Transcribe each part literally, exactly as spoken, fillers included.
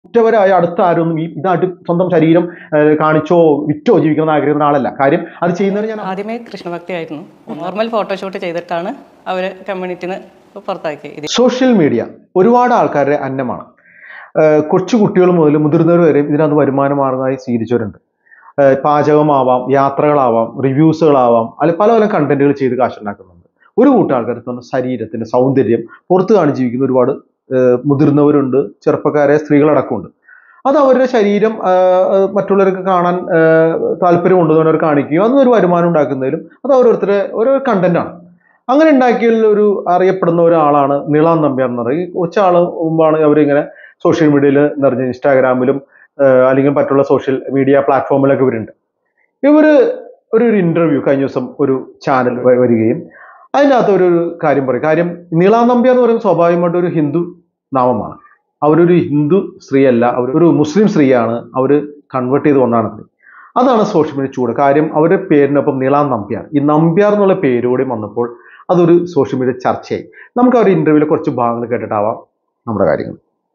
ഉറ്റവരായ അടുത്ത ആരൊന്നും ഈ ഇതായിട്ട് സ്വന്തം ശരീരം കാണിച്ചോ വിറ്റോ ജീവിക്കണം ആഗ്രഹിക്കുന്ന ആളല്ല. കാര്യം അത് ചെയ്യുന്നതിന് ഞാൻ ആദ്യമേ കൃഷ്ണഭക്തിയായിരുന്നു. നോർമൽ ഫോട്ടോഷൂട്ട് ചെയ്തിട്ടാണ് അവർ കമ്മ്യൂണിറ്റിന്ന് പുറത്താക്കിയത്. സോഷ്യൽ മീഡിയ ഒരുപാട് ആൾക്കാരുടെ അന്നമാണ്. കൊച്ചു കുട്ടികൾ മുതൽ മുതിർന്നവർ വരെയും ഇതിനകത്ത് വരുമാന മാർഗമായി സ്വീകരിച്ചവരുണ്ട്. പാചകമാവാം, യാത്രകളാവാം, റിവ്യൂസുകളാവാം, അല്ലെ പല പല കണ്ടന്റുകൾ ചെയ്ത് കാശുണ്ടാക്കുന്നുണ്ട്. ഒരു കൂട്ടം ആൾക്കാർ തന്നെ ശരീരത്തിന്റെ സൗന്ദര്യം പുറത്തു കാണി ജീവിക്കുന്ന ഒരുപാട് മുതിർന്നവരുണ്ട്, ചെറുപ്പക്കാരെ സ്ത്രീകളടക്കമുണ്ട്. അത് അവരുടെ ശരീരം മറ്റുള്ളവർക്ക് കാണാൻ താല്പര്യം ഉണ്ടെന്ന് അവർ കാണിക്കുകയും അതൊരു വരുമാനം ഉണ്ടാക്കുന്നതിലും അത് ഓരോരുത്തരുടെ ഓരോ കണ്ടന്റാണ്. അങ്ങനെ ഉണ്ടാക്കിയ ഒരു അറിയപ്പെടുന്ന ഒരാളാണ് നീളാം നമ്പ്യാർ എന്ന് പറയുന്നത്. കുറച്ചാൾ മുമ്പാണ് അവരിങ്ങനെ സോഷ്യൽ മീഡിയയിൽ നിറഞ്ഞ ഇൻസ്റ്റാഗ്രാമിലും അല്ലെങ്കിൽ മറ്റുള്ള സോഷ്യൽ മീഡിയ പ്ലാറ്റ്ഫോമിലൊക്കെ ഇവരുണ്ട്. ഇവര് ഒരു ഒരു ഇന്റർവ്യൂ കഴിഞ്ഞ ദിവസം ഒരു ചാനൽ വരികയും അതിനകത്ത് ഒരു കാര്യം പറയും. കാര്യം നീളാം നമ്പ്യാർ എന്ന് പറയുന്നത് സ്വാഭാവികമായിട്ട് ഒരു ഹിന്ദു നാമമാണ്. അവരൊരു ഹിന്ദു സ്ത്രീയല്ല, അവരൊരു മുസ്ലിം സ്ത്രീയാണ്. അവർ കൺവേർട്ട് ചെയ്ത് കൊണ്ടാണ്. അതാണ് സോഷ്യൽ മീഡിയ ചൂട്. കാര്യം അവരുടെ പേരിനൊപ്പം നീളാം നമ്പ്യാർ, ഈ നമ്പ്യാർ എന്നുള്ള പേരോടെ വന്നപ്പോൾ അതൊരു സോഷ്യൽ മീഡിയ ചർച്ചയായി. നമുക്ക് അവർ ഇന്റർവ്യൂവിലെ കുറച്ച് ഭാഗങ്ങൾ കേട്ടിട്ടാവാം നമ്മുടെ കാര്യങ്ങൾ.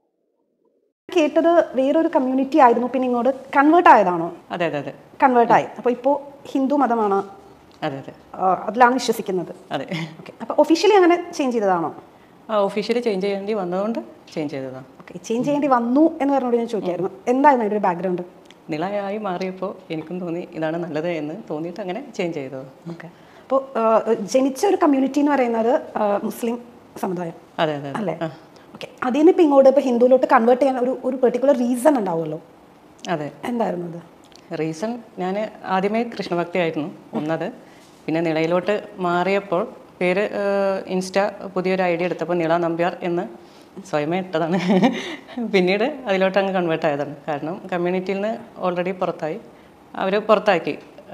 കേട്ടത് വേറൊരു കമ്മ്യൂണിറ്റി ആയിരുന്നു, പിന്നെ ഇങ്ങോട്ട് കൺവേർട്ട് ആയതാണോ? അതെ അതെ അതെ കൺവേർട്ട് ആയി. അപ്പോൾ ഇപ്പോൾ ഹിന്ദു മതമാണ് അതെ അതെ അതിലാണ് വിശ്വസിക്കുന്നത്. അതെ. ഓക്കെ. അപ്പോൾ ഒഫീഷ്യലി അങ്ങനെ ചേഞ്ച് ചെയ്തതാണോ? ആ ഒഫീഷ്യലി ചേഞ്ച് ചെയ്യേണ്ടി വന്നതുകൊണ്ട് ചേഞ്ച് ചെയ്തതാണ്. ഓക്കെ. ചേഞ്ച് ചെയ്യേണ്ടി വന്നു എന്ന് പറഞ്ഞുകൊണ്ട് ഞാൻ ചോദിക്കായിരുന്നു, എന്തായിരുന്നു അതിൻ്റെ ഒരു ബാക്ക്ഗ്രൗണ്ട്? നിളയായി മാറിയപ്പോൾ എനിക്കും തോന്നി ഇതാണ് നല്ലത് എന്ന് തോന്നിയിട്ട് അങ്ങനെ ചേഞ്ച് ചെയ്തത്. ഓക്കെ. അപ്പോൾ ജനിച്ച ഒരു കമ്മ്യൂണിറ്റി എന്ന് പറയുന്നത് മുസ്ലിം സമുദായം അതെ അതെ അല്ലേ? ഓക്കെ. അതിൽ നിന്ന് ഇപ്പം ഇങ്ങോട്ട് ഇപ്പോൾ ഹിന്ദുവിലോട്ട് കൺവേർട്ട് ചെയ്യാൻ ഒരു ഒരു പെർട്ടിക്കുലർ റീസൺ ഉണ്ടാവുമല്ലോ. അതെ. എന്തായിരുന്നു അത് റീസൺ? ഞാൻ ആദ്യമേ കൃഷ്ണഭക്തിയായിരുന്നു ഒന്നത്. പിന്നെ നിളയിലോട്ട് മാറിയപ്പോൾ പേര് ഇൻസ്റ്റ പുതിയൊരു ഐഡിയ എടുത്തപ്പോൾ നീളാം നമ്പ്യാർ എന്ന് സ്വയമേ ഇട്ടതാണ്. പിന്നീട് അതിലോട്ട് അങ്ങ് കൺവേർട്ട് ആയതാണ്. കാരണം കമ്മ്യൂണിറ്റിയിൽ നിന്ന് ഓൾറെഡി പുറത്തായി, അവർ പുറത്താക്കി.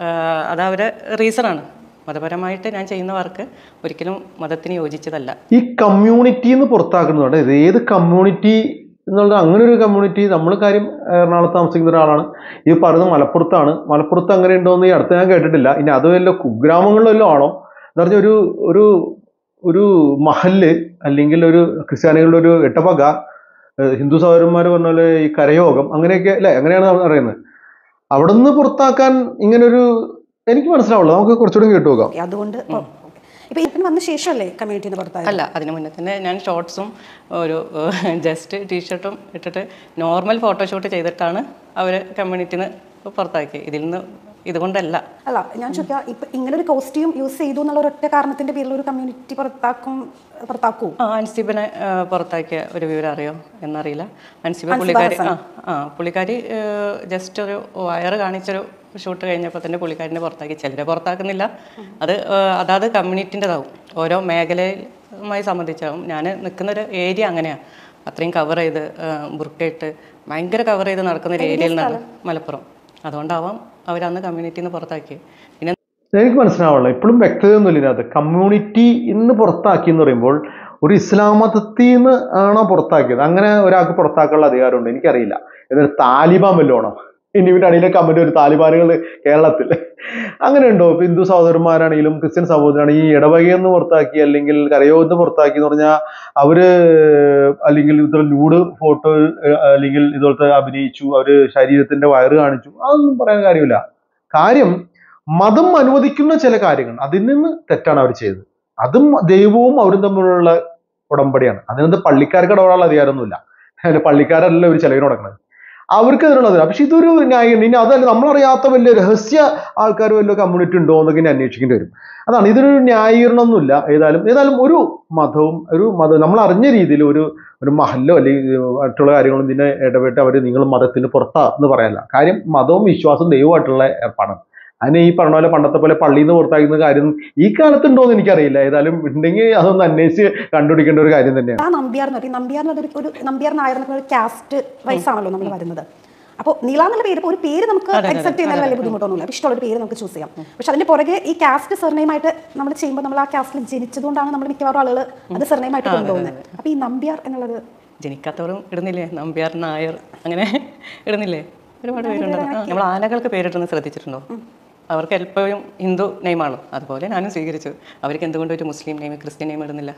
അത് അവരുടെ റീസണാണ്. മതപരമായിട്ട് ഞാൻ ചെയ്യുന്ന വർക്ക് ഒരിക്കലും മതത്തിന് യോജിച്ചതല്ല. ഈ കമ്മ്യൂണിറ്റിന്ന് പുറത്താക്കുന്നതുകൊണ്ട് ഇത് ഏത് കമ്മ്യൂണിറ്റി എന്നുള്ളത് അങ്ങനെ ഒരു കമ്മ്യൂണിറ്റി നമ്മൾ കാര്യം എറണാകുളത്ത് താമസിക്കുന്ന ഒരാളാണ്. ഈ പറയുന്നത് മലപ്പുറത്താണ്. മലപ്പുറത്ത് അങ്ങനെ ഉണ്ടോയെന്ന് ഈ അടുത്ത് ഞാൻ കേട്ടിട്ടില്ല. ഇനി അത് വല്ല കുഗ്രാമങ്ങളിലെല്ലാം ആണോ എന്ന് പറഞ്ഞാൽ ഒരു ഒരു ഒരു മഹല്ല് അല്ലെങ്കിൽ ഒരു ക്രിസ്ത്യാനികളുടെ ഒരു എട്ടപ്പക, ഹിന്ദു സഹോദരന്മാർ പറഞ്ഞ പോലെ ഈ കരയോഗം അങ്ങനെയൊക്കെ അല്ലേ, അങ്ങനെയാണ് അറിയുന്നത്. അവിടെ നിന്ന് പുറത്താക്കാൻ ഇങ്ങനൊരു എനിക്ക് മനസ്സിലാവുള്ളൂ. നമുക്ക് കുറച്ചുകൂടി കേട്ടു നോക്കാം. അതുകൊണ്ട് ഇപ്പം ഇതിന് വന്ന ശേഷമല്ലേ കമ്മ്യൂണിറ്റിന്ന് പുറത്തായത്? അല്ല, അതിന് മുന്നേ തന്നെ ഞാൻ ഷോർട്സും ഒരു ജസ്റ്റ് ടീഷർട്ടും ഇട്ടിട്ട് നോർമൽ ഫോട്ടോഷൂട്ട് ചെയ്തിട്ടാണ് അവർ കമ്മ്യൂണിറ്റിന്ന് പുറത്താക്കിയത്. ഇതിൽ നിന്ന് ഇതുകൊണ്ടല്ല. അല്ല, ഞാൻ ചോദിക്കാം, ഇപ്പം ഇങ്ങനെ ഒരു കോസ്റ്റ്യൂം യൂസ് ചെയ്തു എന്നുള്ള ഒരൊറ്റ കാരണത്തിന്റെ പേരിൽ ഒരു കമ്മ്യൂണിറ്റി പുറത്താക്കും പുറത്താക്കൂ? ആ അൻസിബിനെ പുറത്താക്കിയ ഒരു വിവരം അറിയോ എന്നറിയില്ല. അൻസിബ പുള്ളിക്കാരി ആ ആ പുള്ളിക്കാരി ജസ്റ്റ് ഒരു വയറ് കാണിച്ചൊരു ഷൂട്ട് കഴിഞ്ഞപ്പോൾ തന്നെ പുള്ളിക്കാരിനെ പുറത്താക്കി. ചിലരെ പുറത്താക്കുന്നില്ല, അത് അതാത് കമ്മ്യൂണിറ്റിൻ്റെതാവും, ഓരോ മേഖലയുമായി സംബന്ധിച്ചാവും. ഞാൻ നിൽക്കുന്നൊരു ഏരിയ അങ്ങനെയാണ്. അത്രയും കവർ ചെയ്ത് ബുർക്കയിട്ട് ഭയങ്കര കവർ ചെയ്ത് നടക്കുന്ന ഒരു ഏരിയയിൽ നിന്നാണ് മലപ്പുറം. അതുകൊണ്ടാവാം അവരന്ന് കമ്മ്യൂണിറ്റിന്ന് പുറത്താക്കി. പിന്നെ എനിക്ക് മനസ്സിലാവുള്ളൂ, ഇപ്പോഴും വ്യക്തതയൊന്നുമില്ല ഇതിനകത്ത്. കമ്മ്യൂണിറ്റി ഇന്ന് പുറത്താക്കി എന്ന് പറയുമ്പോൾ ഒരു ഇസ്ലാം മതത്തിൽ നിന്ന് ആണോ പുറത്താക്കിയത്? അങ്ങനെ ഒരാൾക്ക് പുറത്താക്കാനുള്ള അധികാരമുണ്ട്? എനിക്കറിയില്ല. എന്നൊരു താലിബാൻ വല്ലോണോ? ഇനി ഇവിടെ അടിയിലെ കമന്റ് ഒരു താലിബാനുകൾ കേരളത്തിൽ അങ്ങനെ ഉണ്ടോ? ഹിന്ദു സഹോദരന്മാരാണെങ്കിലും ക്രിസ്ത്യൻ സഹോദരനാണെങ്കിൽ ഈ ഇടവകയെന്ന് പുറത്താക്കി അല്ലെങ്കിൽ കരയോഗന്ന് പുറത്താക്കി എന്ന് പറഞ്ഞാൽ അവര് അല്ലെങ്കിൽ ഇതുപോലെ ന്യൂഡ് ഫോട്ടോ അല്ലെങ്കിൽ ഇതുപോലത്തെ അഭിനയിച്ചു, അവര് ശരീരത്തിന്റെ വയറ് കാണിച്ചു, അതൊന്നും പറയാൻ കാര്യമില്ല. കാര്യം മതം അനുവദിക്കുന്ന ചില കാര്യങ്ങൾ അതിൽ നിന്ന് തെറ്റാണ് അവർ ചെയ്തത്. അതും ദൈവവും അവരും തമ്മിലുള്ള ഉടമ്പടിയാണ്. അതിനകത്ത് പള്ളിക്കാർക്ക് ഇടപെടാനുള്ള അധികാരമൊന്നുമില്ല. പള്ളിക്കാരല്ല ഒരു ചെലവിന് കൊടുക്കുന്നത്, അവർക്ക് അതിനുള്ളത്. പക്ഷെ ഇതൊരു ന്യായം. ഇനി അതല്ല, നമ്മളറിയാത്ത വലിയ രഹസ്യ ആൾക്കാർ വല്ല കമ്മ്യൂണിറ്റി ഉണ്ടോ എന്നൊക്കെ ഇനി അന്വേഷിക്കേണ്ടി വരും. അതാണ്, ഇതിനൊരു ന്യായീകരണമൊന്നുമില്ല. ഏതായാലും ഏതായാലും ഒരു മതവും ഒരു മതം നമ്മൾ അറിഞ്ഞ രീതിയിൽ ഒരു ഒരു മഹല്ലോ അല്ലെങ്കിൽ മറ്റുള്ള കാര്യങ്ങളും ഇതിനെ ഇടപെട്ട് അവർ നിങ്ങൾ മതത്തിന് പുറത്താ എന്ന് പറയാനല്ല. കാര്യം മതവും വിശ്വാസവും ദൈവമായിട്ടുള്ള ഏർപ്പാടാണ്. അതിന് ഈ പറഞ്ഞ പോലെ പണ്ടത്തെ പോലെ പള്ളിയിൽ നിന്ന് പുറത്താക്കുന്ന കാര്യം ഈ കാലത്തുണ്ടോ എന്ന് എനിക്കറിയില്ല. ഏതായാലും ഉണ്ടെങ്കിൽ അതൊന്ന് അന്വേഷിച്ച് കണ്ടുപിടിക്കേണ്ട ഒരു കാര്യം തന്നെയാണ്. ആ നമ്പ്യാർ എന്ന് പറയും, നമ്പ്യാർ എന്ന് ഒരു നമ്പ്യാർ നായർ എന്നൊക്കെ ഒരു കാസ്റ്റ് വൈസ് ആണല്ലോ നമ്മൾ വരുന്നത്. അപ്പോൾ നീള എന്നുള്ള പേര്, ഒരു പേര് നമുക്ക് അക്സെപ്റ്റ് ചെയ്യുന്നതിൽ വലിയ ബുദ്ധിമുട്ടൊന്നുമില്ല. ഇഷ്ടമുള്ള ഒരു പേര് നമുക്ക് ചൂസ് ചെയ്യാം. പക്ഷെ അതിന്റെ പുറകെ ഈ കാസ്റ്റ് സർനെയിമായിട്ട് നമ്മൾ ചെയ്യുമ്പോൾ നമ്മൾ ആ കാസ്റ്റിൽ ജനിച്ചതുകൊണ്ടാണ് നമ്മൾ മിക്കവാറും ആളുകൾ അത് സർനെയിമായിട്ട് കൊണ്ടുപോകുന്നത്. അപ്പോൾ ഈ നമ്പ്യാർ എന്നുള്ളത് ജനിക്കാത്തവരും ഇടുന്നില്ലേ? നമ്പ്യാർ, നായർ അങ്ങനെ ഇടുന്നില്ലേ? ഒരുപാട് പേരുണ്ട്. നമ്മൾ ആനകൾക്ക് പേരിട്ടെന്ന് ശ്രദ്ധിച്ചിട്ടുണ്ടോ? അവർക്ക് എപ്പോഴും ഹിന്ദു നെയിമാണല്ലോ, അതുപോലെ ഞാനും സ്വീകരിച്ചു. അവർക്ക് എന്തുകൊണ്ട് ഒരു മുസ്ലിം നെയിം ക്രിസ്ത്യൻ നെയിം ഇടുന്നില്ല?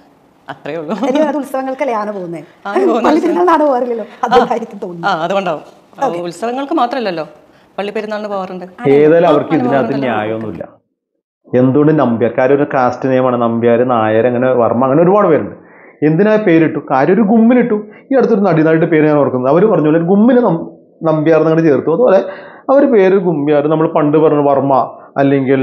അത്രേ ഉള്ളൂ. എനിക്ക് അത് ഉത്സവങ്ങൾക്കല്ലേ ആന പോകുന്നത്, ആന പോകുന്ന പള്ളി പെരുന്നാളിനാണ് പോകാറില്ലല്ലോ, അതുകൊണ്ടായിരിക്കും തോന്നുന്നു. ആ അതുകൊണ്ടാവും. ഉത്സവങ്ങൾക്ക് മാത്രമല്ലല്ലോ, പള്ളി പെരുന്നാളിന് പോകാറുണ്ട്. ഏതായാലും അവർക്ക് ഇതിനകത്ത് ന്യായമൊന്നുമില്ല. എന്തുകൊണ്ട് നമ്പ്യാർ? കാര്യം ഒരു കാസ്റ്റ് നെയിമാണ് നമ്പ്യാർ, നായർ, അങ്ങനെ വർമ്മ, അങ്ങനെ ഒരുപാട് പേരുണ്ട്. എന്തിനാ പേരിട്ടു? കാര്യം ഒരു ഗുമ്മിനിട്ടു. ഈ അടുത്തൊരു നടിനായിട്ട് പേര് ഞാൻ ഓർക്കുന്നത്, അവർ പറഞ്ഞ പോലെ ഗുമ്മിന് നമ്പ്യാർ എന്നങ്ങനെ ചേർത്തു. അതുപോലെ അവർ പേര് ഗുമ്പ്യാർ. നമ്മൾ പണ്ട് പറഞ്ഞ വർമ്മ അല്ലെങ്കിൽ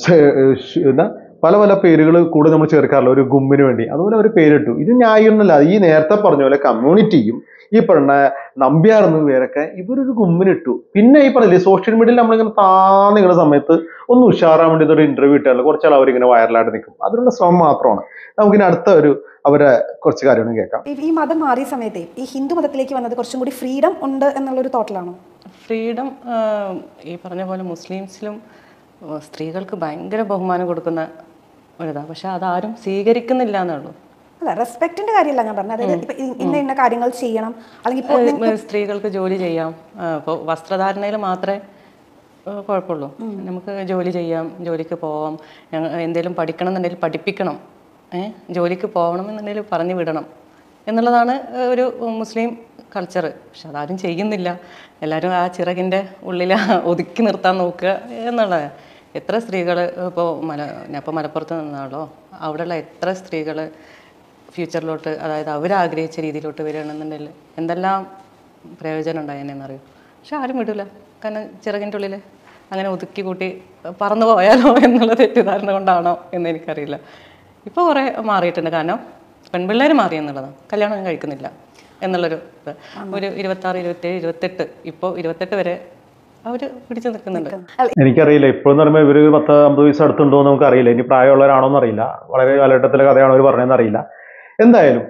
എന്താ പല പല പേരുകൾ കൂടെ നമ്മൾ ചേർക്കാറില്ല ഒരു ഗുമ്മിന് വേണ്ടി. അതുപോലെ അവർ പേരിട്ടു. ഇത് ന്യായമൊന്നുമല്ല. ഈ നേരത്തെ പറഞ്ഞ പോലെ കമ്മ്യൂണിറ്റിയും ഈ പറഞ്ഞ നമ്പ്യാർ എന്ന പേരൊക്കെ ഇവരൊരു ഗുമ്മിനിട്ടു. പിന്നെ ഈ പറഞ്ഞില്ലേ സോഷ്യൽ മീഡിയയിൽ നമ്മളിങ്ങനെ താന്ന് നിൽക്കുന്ന സമയത്ത് ഒന്ന് ഉഷാറാൻ വേണ്ടി ഒരു ഇന്റർവ്യൂ ഇട്ടാൽ കുറച്ചാൾ അവരിങ്ങനെ വൈറലായിട്ട് നിൽക്കും. അതിനുള്ള ശ്രമം മാത്രമാണ്. നമുക്കിനി അടുത്ത ഒരു അവരെ കുറച്ച് കാര്യങ്ങളും കേൾക്കാം. ഈ മതം മാറിയ സമയത്ത് ഈ ഹിന്ദു മതത്തിലേക്ക് വന്നത് കുറച്ചും കൂടി ഫ്രീഡം ഉണ്ട് എന്നുള്ളൊരു തോട്ടിലാണോ? ഫ്രീഡം ഈ പറഞ്ഞ പോലെ മുസ്ലിംസിലും സ്ത്രീകൾക്ക് ഭയങ്കര ബഹുമാനം കൊടുക്കുന്ന ഒരിതാ. പക്ഷെ അതാരും സ്വീകരിക്കുന്നില്ല എന്നുള്ളൂ. അല്ല, റെസ്പെക്റ്റിന്റെ കാര്യമല്ല ഞാൻ പറഞ്ഞത്. അതായത് ഇപ്പൊ ഇന്ന ഇന്ന കാര്യങ്ങൾ ചെയ്യണം, അല്ലെങ്കിൽ സ്ത്രീകൾക്ക് ജോലി ചെയ്യാം. ഇപ്പോൾ വസ്ത്രധാരണയിൽ മാത്രമേ കുഴപ്പമുള്ളൂ. നമുക്ക് ജോലി ചെയ്യാം, ജോലിക്ക് പോവാം, ഞങ്ങൾ എന്തെങ്കിലും പഠിക്കണം എന്നുണ്ടെങ്കിൽ പഠിപ്പിക്കണം, ഏഹ് ജോലിക്ക് പോകണം എന്നുണ്ടെങ്കിൽ പറഞ്ഞു വിടണം എന്നുള്ളതാണ് ഒരു മുസ്ലിം കൾച്ചർ. പക്ഷെ അതാരും ചെയ്യുന്നില്ല. എല്ലാവരും ആ ചിറകിൻ്റെ ഉള്ളിൽ ഒതുക്കി നിർത്താൻ നോക്കുക എന്നുള്ളത്. എത്ര സ്ത്രീകൾ ഇപ്പോൾ മല ഞാൻ ഇപ്പോൾ മലപ്പുറത്ത് നിന്നാണല്ലോ, അവിടെയുള്ള എത്ര സ്ത്രീകൾ ഫ്യൂച്ചറിലോട്ട്, അതായത് അവരാഗ്രഹിച്ച രീതിയിലോട്ട് വരികയാണെന്നുണ്ടെങ്കിൽ എന്തെല്ലാം പ്രയോജനം ഉണ്ടായെന്നറിയും. പക്ഷെ ആരും വിടില്ല. കാരണം ചിറകിൻ്റെ ഉള്ളിൽ അങ്ങനെ ഒതുക്കി കൂട്ടി പറന്നു പോയാലോ എന്നുള്ള തെറ്റിദ്ധാരണ കൊണ്ടാണോ എന്ന് എനിക്കറിയില്ല. ഇപ്പോൾ കുറേ മാറിയിട്ടുണ്ട്. കാരണം പെൺപിള്ളേർ മാറി എന്നുള്ളതാണ്. കല്യാണം കഴിക്കുന്നില്ല എന്നുള്ളൊരു ഇത്. ഒരു ഇരുപത്താറ് ഇരുപത്തേഴ് ഇരുപത്തെട്ട് ഇപ്പോൾ ഇരുപത്തെട്ട് വരെ അവർ പിടിച്ചു നിൽക്കുന്നുണ്ട്. എനിക്കറിയില്ല ഇപ്പോഴെന്ന് പറയുമ്പോൾ ഇവർ പത്ത് അമ്പത് വയസ്സ് അടുത്തുണ്ടോ എന്ന് നമുക്കറിയില്ല. ഇനി പ്രായമുള്ളവരാണോ എന്നറിയില്ല. വളരെ കാലഘട്ടത്തിലെ കഥയാണോ അവർ പറഞ്ഞതെന്ന് അറിയില്ല. എന്തായാലും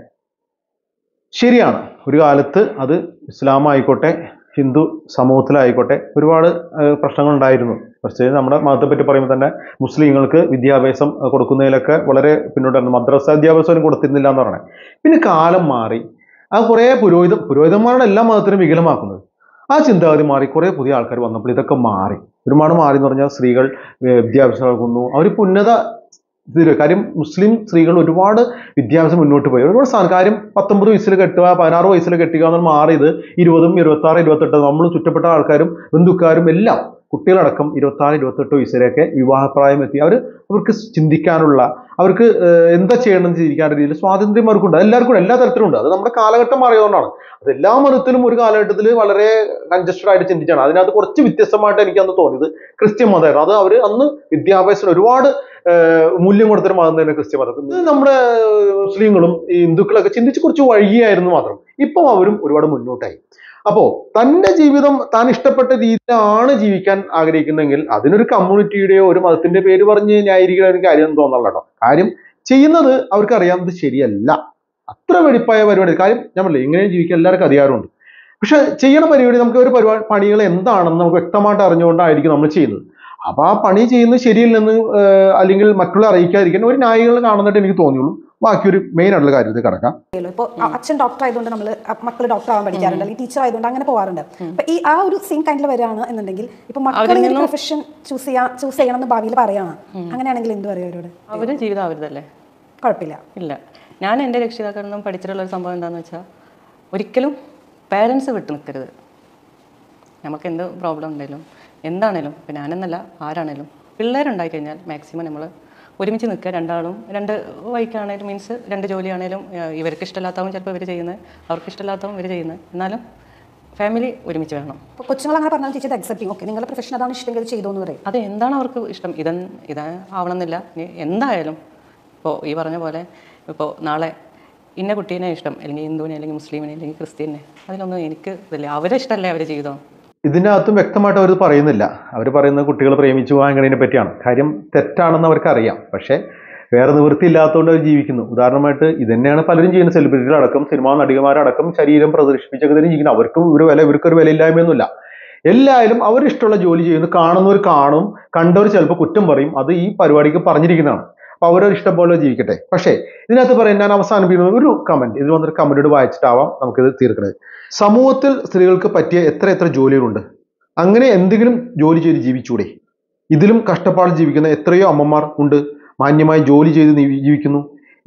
ശരിയാണ്. ഒരു കാലത്ത് അത് ഇസ്ലാം ആയിക്കോട്ടെ ഹിന്ദു സമൂഹത്തിലായിക്കോട്ടെ ഒരുപാട് പ്രശ്നങ്ങളുണ്ടായിരുന്നു. പക്ഷേ നമ്മുടെ മതത്തെ പറ്റി പറയുമ്പോൾ തന്നെ മുസ്ലിങ്ങൾക്ക് വിദ്യാഭ്യാസം കൊടുക്കുന്നതിലൊക്കെ വളരെ പിന്നോട്ടായിരുന്നു. മദ്രസ വിദ്യാഭ്യാസം കൊടുത്തിരുന്നില്ല എന്ന് പറഞ്ഞത്. പിന്നെ കാലം മാറി. ആ കുറേ പുരോഹിത പുരോഹിതന്മാരുടെ എല്ലാ മതത്തിനും വികലമാക്കുന്നത്. ആ ചിന്താഗതി മാറി കുറേ പുതിയ ആൾക്കാർ വന്നപ്പോൾ ഇതൊക്കെ മാറി. ഒരുപാട് മാറി എന്ന് പറഞ്ഞാൽ സ്ത്രീകൾ വിദ്യാഭ്യാസം നൽകുന്നു. അവരിപ്പോൾ ഉന്നത ഇതിൽ കാര്യം മുസ്ലിം സ്ത്രീകൾ ഒരുപാട് വിദ്യാഭ്യാസം മുന്നോട്ട് പോയി. ഒരുപാട് സ്ഥാനം. കാര്യം പത്തൊമ്പത് വയസ്സിൽ കെട്ടുക, പതിനാറ് വയസ്സിൽ കെട്ടുക എന്ന് മാറിയത് ഇരുപതും ഇരുപത്താറ് ഇരുപത്തെട്ട് നമ്മൾ ചുറ്റപ്പെട്ട ആൾക്കാരും ബന്ധുക്കാരും എല്ലാം കുട്ടികളടക്കം ഇരുപത്താറ് ഇരുപത്തെട്ട് വയസ്സിലേക്ക് വിവാഹപ്രായം എത്തി. അവർ അവർക്ക് ചിന്തിക്കാനുള്ള, അവർക്ക് എന്താ ചെയ്യണമെന്ന് ചിന്തിക്കാനുള്ള രീതിയിൽ സ്വാതന്ത്ര്യം അവർക്കുണ്ട്. എല്ലാവർക്കും എല്ലാ തരത്തിലും ഉണ്ട്. അത് നമ്മുടെ കാലഘട്ടം മാറിയതുകൊണ്ടാണ്. അത് എല്ലാ മതത്തിലും ഒരു കാലഘട്ടത്തിൽ വളരെ കൺജസ്റ്റഡ് ആയിട്ട് ചിന്തിച്ചാണ്. അതിനകത്ത് കുറച്ച് വ്യത്യസ്തമായിട്ട് എനിക്ക് അന്ന് തോന്നിയത് ക്രിസ്ത്യൻ മതമായിരുന്നു. അത് അവർ അന്ന് വിദ്യാഭ്യാസത്തിന് ഒരുപാട് മൂല്യം കൊടുത്തൊരു മതം തന്നെ ക്രിസ്ത്യൻ മതം. ഇത് നമ്മുടെ മുസ്ലിങ്ങളും ഈ ഹിന്ദുക്കളൊക്കെ ചിന്തിച്ച് കുറച്ച് വൈകിയായിരുന്നു മാത്രം. ഇപ്പം അവരും ഒരുപാട് മുന്നോട്ടായി. അപ്പോ തൻ്റെ ജീവിതം താൻ ഇഷ്ടപ്പെട്ട രീതിയിലാണ് ജീവിക്കാൻ ആഗ്രഹിക്കുന്നെങ്കിൽ അതിനൊരു കമ്മ്യൂണിറ്റിയുടെയോ ഒരു മതത്തിന്റെ പേര് പറഞ്ഞ് ന്യായീകരിക്കുന്ന ഒരു കാര്യം തോന്നല്ല കേട്ടോ. കാര്യം ചെയ്യുന്നത് അവർക്കറിയാം ഇത് ശരിയല്ല. അത്ര വെടിപ്പായ പരിപാടി. കാര്യം ഞാൻ പറഞ്ഞില്ലേ എങ്ങനെയും ജീവിക്കാൻ എല്ലാവർക്കും അധികാരമുണ്ട്. പക്ഷെ ചെയ്യണ പരിപാടി നമുക്ക് ഒരു പരിപാടി പണികൾ എന്താണെന്ന് നമുക്ക് വ്യക്തമായിട്ട് അറിഞ്ഞുകൊണ്ടായിരിക്കും നമ്മൾ ചെയ്യുന്നത്. അപ്പൊ ആ പണി ചെയ്യുന്നത് ശരിയല്ലെന്ന് അല്ലെങ്കിൽ മറ്റുള്ള അറിയിക്കാതിരിക്കാൻ ഒരു ന്യായങ്ങൾ കാണുന്നതായിട്ട് എനിക്ക് തോന്നിയുള്ളൂ. ബാക്കി ഒരു മെയിൻ ആയിട്ടുള്ള കാര്യത്തിൽ കിടക്കാം. ഇപ്പൊ അച്ഛൻ ഡോക്ടർ ആയതുകൊണ്ട് നമ്മൾ മക്കൾ ഡോക്ടർ ആവാൻ പഠിക്കാറുണ്ട്, അല്ലെങ്കിൽ ടീച്ചർ ആയതുകൊണ്ട് അങ്ങനെ പോകാറുണ്ട്. അപ്പൊ ഈ ആ ഒരു സെയിം കൈൻഡിൽ വരികയാണ് എന്നുണ്ടെങ്കിൽ ഇപ്പൊ മക്കളെ പ്രൊഫഷൻ ചൂസ് ചെയ്യാൻ ചൂസ് ചെയ്യണം എന്ന് ഭാവിയിൽ പറയാണ്. അങ്ങനെയാണെങ്കിൽ എന്ത് പറയും അവരോട്? അവരുടെ ജീവിതം അവരുതല്ലേ, കുഴപ്പമില്ല. ഇല്ല, ഞാൻ എൻ്റെ രക്ഷിതാക്കളിൽ നിന്നും പഠിച്ചിട്ടുള്ള ഒരു സംഭവം എന്താണെന്ന് വെച്ചാൽ ഒരിക്കലും പേരൻസ് വിട്ടു നിൽക്കരുത്. നമുക്ക് എന്ത് പ്രോബ്ലം ഉണ്ടെങ്കിലും എന്താണേലും, ഇപ്പം ഞാനെന്നല്ല ആരാണേലും പിള്ളേരുണ്ടായി കഴിഞ്ഞാൽ മാക്സിമം നമ്മൾ ഒരുമിച്ച് നിൽക്കുക. രണ്ടാളും രണ്ട് വൈക്കാണേലും മീൻസ് രണ്ട് ജോലിയാണേലും ഇവർക്ക് ഇഷ്ടമില്ലാത്തവും ചിലപ്പോൾ ഇവർ ചെയ്യുന്നത്, അവർക്ക് ഇഷ്ടമില്ലാത്തവും ഇവർ ചെയ്യുന്നത്, എന്നാലും ഫാമിലി ഒരുമിച്ച് വേണം. അപ്പോൾ കൊച്ചുങ്ങൾ അങ്ങനെ പറഞ്ഞാൽ ടീച്ചർ അക്സെപ്റ്റിംഗ്, ഓക്കെ നിങ്ങളുടെ പ്രൊഫഷൻ അതാണ് ഇഷ്ടമെങ്കിൽ ചെയ്തോ എന്ന് പറയും. അത് എന്താണ് അവർക്ക് ഇഷ്ടം, ഇത ഇതാ ആവണമെന്നില്ല. എന്തായാലും ഇപ്പോൾ ഈ പറഞ്ഞ പോലെ ഇപ്പോൾ നാളെ ഇന്ന കുട്ടീനെ ഇഷ്ടം, അല്ലെങ്കിൽ ഹിന്ദുവിനെ അല്ലെങ്കിൽ മുസ്ലിമിനെ അല്ലെങ്കിൽ ക്രിസ്ത്യനെ, അതിലൊന്നും എനിക്ക് ഇതില്ല. അവരെ ഇഷ്ടമല്ലേ അവർ ചെയ്തോ. ഇതിനകത്തും വ്യക്തമായിട്ട് അവർ പറയുന്നില്ല. അവർ പറയുന്നത് കുട്ടികൾ പ്രേമിച്ചു പോകാൻ പറ്റിയാണ്. കാര്യം തെറ്റാണെന്ന് അവർക്ക് അറിയാം. പക്ഷേ വേറെ നിവൃത്തിയില്ലാത്തതുകൊണ്ട് അവർ ജീവിക്കുന്നു. ഉദാഹരണമായിട്ട് ഇത് തന്നെയാണ് പലരും ചെയ്യുന്ന. സെലിബ്രിറ്റികളടക്കം സിനിമാ നടികമാരടക്കം ശരീരം പ്രദർശിപ്പിച്ചൊക്കെ തന്നെ ജീവിക്കുന്നു. അവർക്കും ഒരു വില ഇവർക്കൊരു വിലയില്ലായ്മയൊന്നുമില്ല. എല്ലാവരും അവരിഷ്ടമുള്ള ജോലി ചെയ്യുന്നു. കാണുന്നവർ കാണും, കണ്ടവർ ചിലപ്പോൾ കുറ്റം പറയും. അത് ഈ പരിപാടിക്ക് പറഞ്ഞിരിക്കുന്നതാണ്. അപ്പോൾ അവരൊരു ഇഷ്ടം പോലെ ജീവിക്കട്ടെ. പക്ഷേ ഇതിനകത്ത് പറയാൻ ഞാൻ അവസാനിപ്പിക്കുന്നത് ഒരു കമന്റ്, ഇത് വന്നൊരു കമന്റോട് വായിച്ചിട്ടാവാം നമുക്കിത് തീർക്കുന്നത്. സമൂഹത്തിൽ സ്ത്രീകൾക്ക് പറ്റിയ എത്ര എത്ര ജോലികളുണ്ട്. അങ്ങനെ എന്തെങ്കിലും ജോലി ചെയ്ത് ജീവിച്ചൂടെ? ഇതിലും കഷ്ടപ്പാട് ജീവിക്കുന്ന എത്രയോ അമ്മമാർ ഉണ്ട്, മാന്യമായി ജോലി ചെയ്ത് ജീവിക്കുന്നു.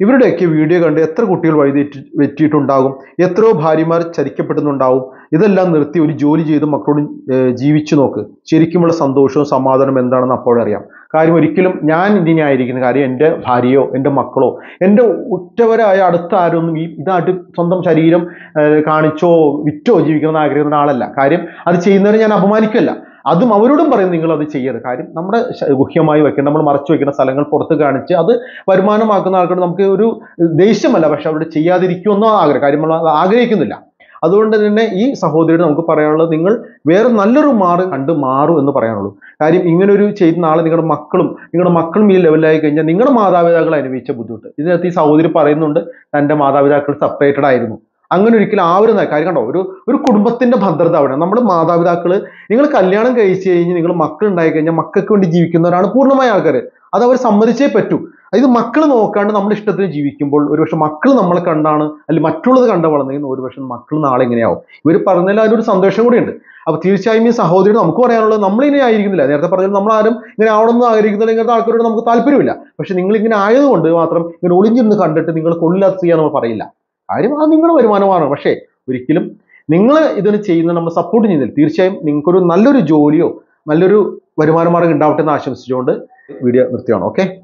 ഇവരുടെയൊക്കെ വീഡിയോ കണ്ട് എത്ര കുട്ടികൾ വഴിതെറ്റി വെറ്റിയിട്ടുണ്ടാകും, എത്രയോ ഭാര്യമാർ ചതിക്കപ്പെടുന്നുണ്ടാവും. ഇതെല്ലാം നിർത്തി ഒരു ജോലി ചെയ്ത് മക്കളോട് ജീവിച്ചു നോക്ക്. ശരിക്കുമുള്ള സന്തോഷവും സമാധാനം എന്താണെന്ന് അപ്പോഴറിയാം. കാര്യം ഒരിക്കലും ഞാൻ ഇനി ആയിരിക്കുന്ന കാര്യം എൻ്റെ ഭാര്യയോ എൻ്റെ മക്കളോ എൻ്റെ ഉറ്റവരായ അടുത്ത ആരൊന്നും ഈ ഇതായിട്ട് സ്വന്തം ശരീരം കാണിച്ചോ വിറ്റോ ജീവിക്കണമെന്ന് ആഗ്രഹിക്കുന്ന ആളല്ല. കാര്യം അത് ചെയ്യുന്നവരെ ഞാൻ അപമാനിക്കല്ല. അതും അവരോടും പറയും നിങ്ങൾ അത് ചെയ്യരുത്. കാര്യം നമ്മുടെ ഗുഹ്യമായി വെക്കേണ്ട, നമ്മൾ മറച്ചു വെക്കുന്ന സ്ഥലങ്ങൾ പുറത്ത് കാണിച്ച് അത് വരുമാനമാക്കുന്ന ആൾക്കാരോട് നമുക്ക് ഒരു ദേഷ്യമല്ല, പക്ഷെ അവിടെ ചെയ്യാതിരിക്കുമെന്നോ ആഗ്രഹം. കാര്യം നമ്മൾ ആഗ്രഹിക്കുന്നില്ല. അതുകൊണ്ട് തന്നെ ഈ സഹോദരിയോട് നമുക്ക് പറയാനുള്ളത്, നിങ്ങൾ വേറെ നല്ലൊരു മാറ് കണ്ട് മാറും എന്ന് പറയാനുള്ളൂ. കാര്യം ഇങ്ങനൊരു ചെയ്യുന്ന ആളെ നിങ്ങളുടെ മക്കളും നിങ്ങളുടെ മക്കളും ഈ ലെവലായി കഴിഞ്ഞാൽ നിങ്ങളുടെ മാതാപിതാക്കൾ അനുഭവിച്ച ബുദ്ധിമുട്ട് ഇതിനകത്ത് ഈ സഹോദരി പറയുന്നുണ്ട്. തൻ്റെ മാതാപിതാക്കൾ സെപ്പറേറ്റഡ് ആയിരുന്നു. അങ്ങനെ ഒരിക്കലും ആവരുന്ന കാര്യം കണ്ടോ, ഒരു ഒരു കുടുംബത്തിന്റെ ഭദ്രത അവിടെ. നമ്മൾ മാതാപിതാക്കൾ, നിങ്ങൾ കല്യാണം കഴിച്ചു കഴിഞ്ഞ് നിങ്ങൾ മക്കൾ ഉണ്ടായി കഴിഞ്ഞാൽ മക്കൾക്ക് വേണ്ടി ജീവിക്കുന്നവരാണ് പൂർണ്ണമായ ആൾക്കാർ. അത് അവർ സമ്മതിച്ചേ പറ്റൂ. ഇത് മക്കൾ നോക്കാണ്ട് നമ്മുടെ ഇഷ്ടത്തിന് ജീവിക്കുമ്പോൾ ഒരുപക്ഷെ മക്കൾ നമ്മളെ കണ്ടാണ് അല്ലെങ്കിൽ മറ്റുള്ളത് കണ്ട വളർന്നെങ്കിൽ ഒരുപക്ഷെ മക്കൾ നാളെ എങ്ങനെയാവും. ഇവർ പറഞ്ഞാൽ അതിനൊരു സന്തോഷം കൂടിയുണ്ട്. അപ്പൊ തീർച്ചയായും ഈ സഹോദരി നമുക്ക് പറയാനുള്ളത്, നമ്മളിങ്ങനെ ആയിരിക്കുന്നില്ല. നേരത്തെ പറഞ്ഞാൽ നമ്മൾ ആരും ഇങ്ങനെ ആവണമെന്ന് ആഗ്രഹിക്കുന്നില്ല, ഇങ്ങനത്തെ ആൾക്കാരോട് നമുക്ക് താല്പര്യമില്ല. പക്ഷെ നിങ്ങൾ ഇങ്ങനെ ആയതുകൊണ്ട് മാത്രം ഇങ്ങനെ ഒളിഞ്ഞിരുന്ന് കണ്ടിട്ട് നിങ്ങൾ കൊള്ളില്ലാത്ത ചെയ്യാൻ നമ്മൾ പറയില്ല. കാര്യം അത് നിങ്ങളുടെ വരുമാനമാണ്. പക്ഷേ ഒരിക്കലും നിങ്ങൾ ഇതിന് ചെയ്യുന്ന നമ്മൾ സപ്പോർട്ട് ചെയ്യുന്നില്ല. തീർച്ചയായും നിങ്ങൾക്കൊരു നല്ലൊരു ജോലിയോ നല്ലൊരു വരുമാന മാർഗം ഉണ്ടാവട്ടെ എന്ന് ആശംസിച്ചുകൊണ്ട് വീഡിയോ നിർത്തിയാണ്. ഓക്കെ.